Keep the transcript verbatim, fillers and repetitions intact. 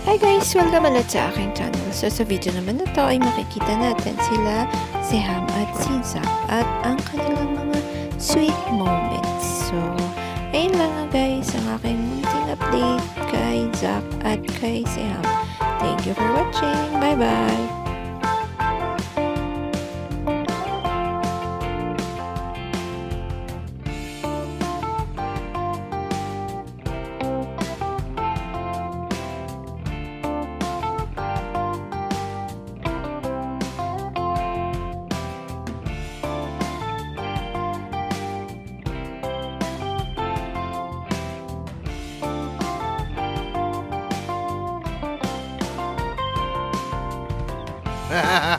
Hi guys! Welcome ulit sa aking channel. So sa video naman na to ay makikita natin sila Seham at si Zach at ang kanilang mga sweet moments. So ayun lang nga guys ang aking munting update kay Zach at kay Seham. Thank you for watching. Bye bye! Ha ha ha!